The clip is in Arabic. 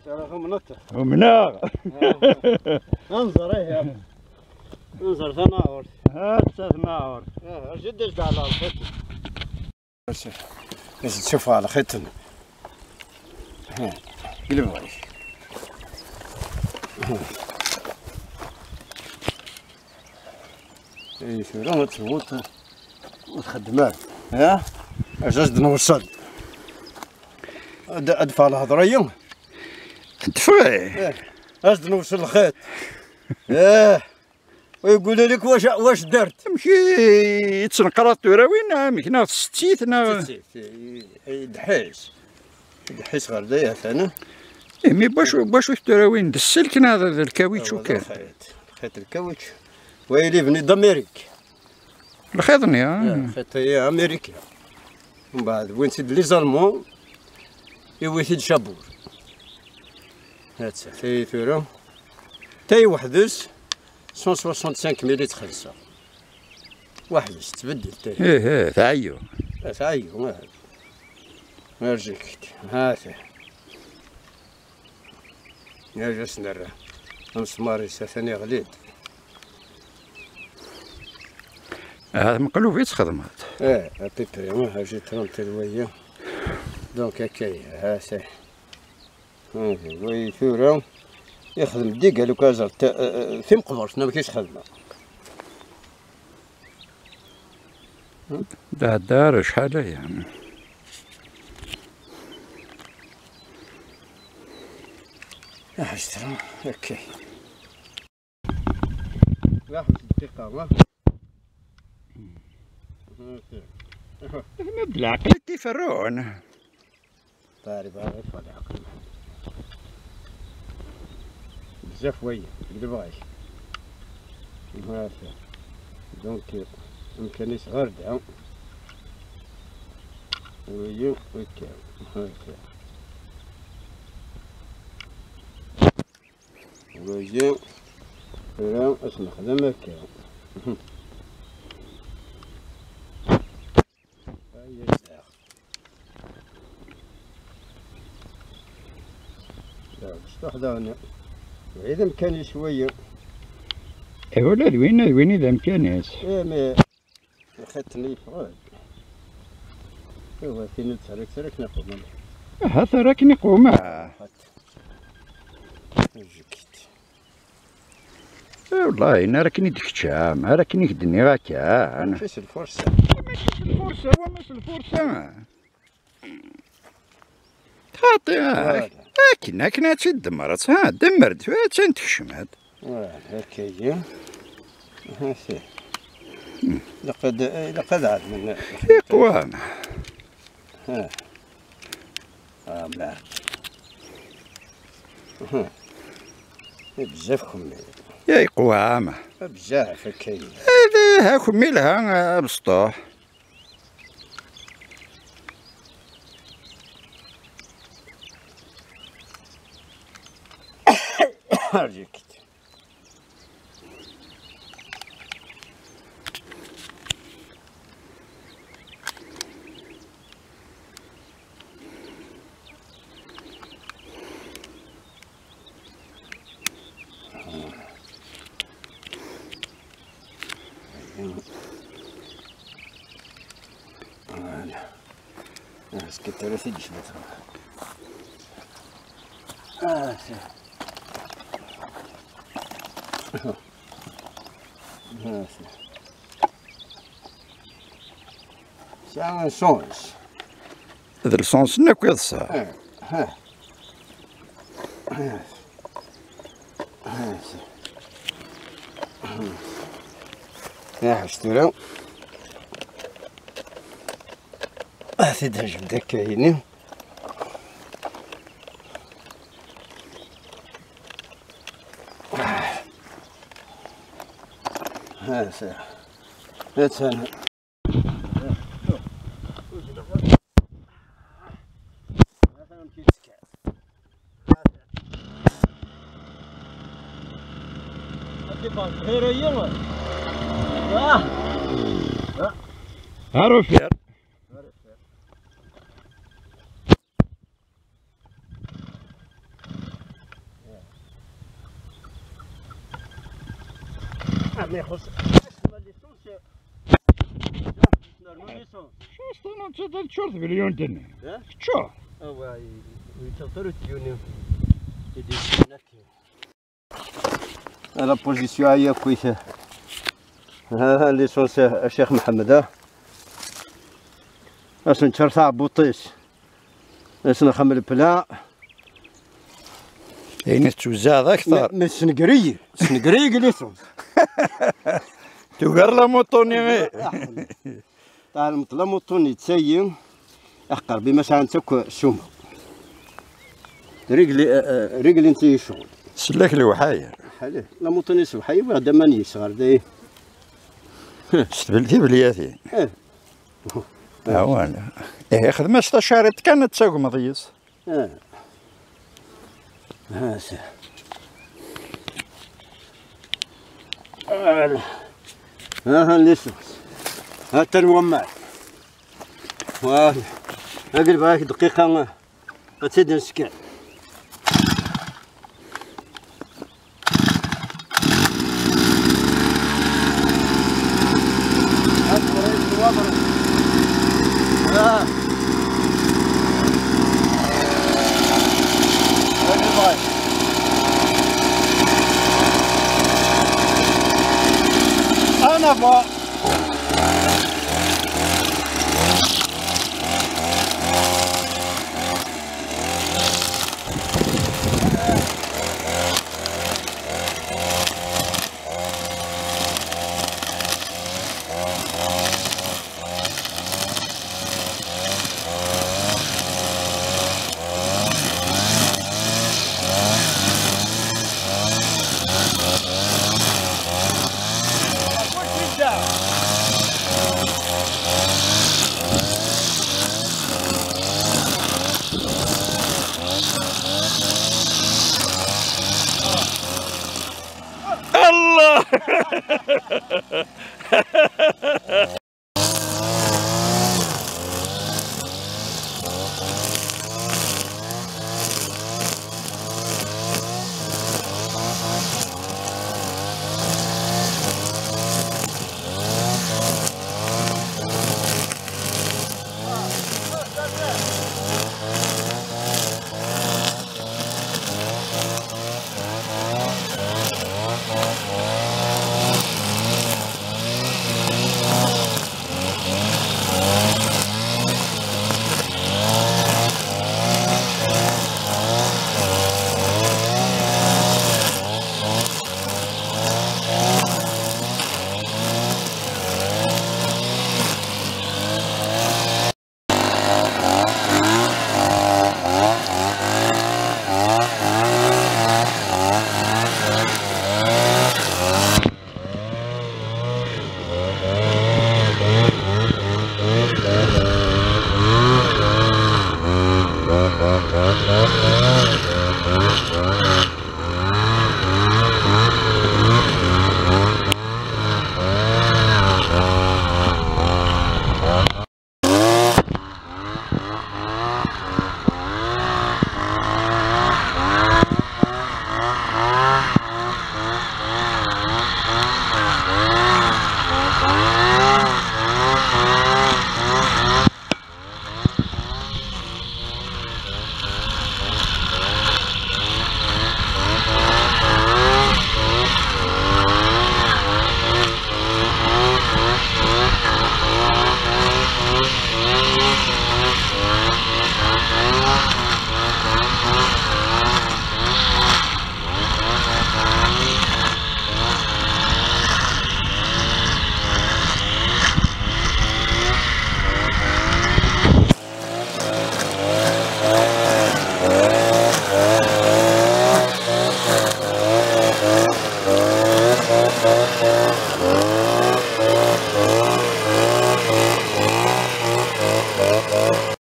ومناغ انظر ايه انظر تناور هات تناور جدش على الختم باش تشوفها على ختم قلب غير اي شو راه تفوت وتخدمات ها اجاز نوصل ادفع الهضريه دفعي اجد نوصل الخيط ويقولوا لك واش درت تمشي تنقرا التراوين مكنا ستيتنا دحيس غير دايات انا مي باش التراوين السلك هذا الكاويتشو كان خيط الكاويتش ويلي بني دامريك الخيطني خيط امريكا ومن بعد وين سيد لي زالمون يويثيد شابور هات في ثورة تاي وحدس 165 ملي تخلصها وحدس تبدل تاي تعيو تعيو ما رجعت هاته يا جالس نرى مسماري ثاني غليظ هذا مقلوب يتخدم هذا عطيت ما جيت ترونتي الويا دونك هكايا هاته وي ثورة يخدم ديك قالو كازر في مقبرش ما كاينش خدمه دار شحال يعني اشترى هكاي واحد الدقة بالعقل تيفرون طاري باغي يفعل العقل بزاف ويا اللي بغاش هاكا دونك يمكن صغار دعم ويا وكا هاكا ويا فلان اش نخدم هكا هاهي الداخل باش تحضرنا إذا مكاني شوية ولا دوين إذا مكانيش ما خدتني فراد هو في نتسرك سرك نقوم هذا راك نقوم والله أنا راكني دكتشام راكني كدني غاكا أنا فيش الفرصة ماشي الفرصة خاطي كنا تدمرت دمرت تنتكشمات هكايا هاسي لقد عاد من قوام ملاح بزاف خميل يا قوام بزاف هكايا هذا خميلها بسطوح هرجيك اسكت ثلاثة جبتها ساعة سونس هذا السونس ناك يضصى يا اشتروا هذا جبدة كاينين هذا عرفير ما يخص شو استنى تشوف مليون دنيا شو هو يتطرد يونيو لا بوزيسيون هي كويسه. ها ليسونس الشيخ محمد. ها اش نشرطع بوطيس اش نخمم البلا يعني توزع اكثر من سنقري ليسونس توقر لا موطوني غير تاع المطلة موطوني تسيي احقر بما سانتك سومه رجلي انت شغل سلاك الوحاير حليه لا موطوني سوحي وغدا ماني صغار داي استبلتي بلياتي وانا ايه خدمة استشارت كانت تسوق مضيس ها ليسونس ها تنومع واه اقلب هاك دقيقة غتسد نسكع أنا با الله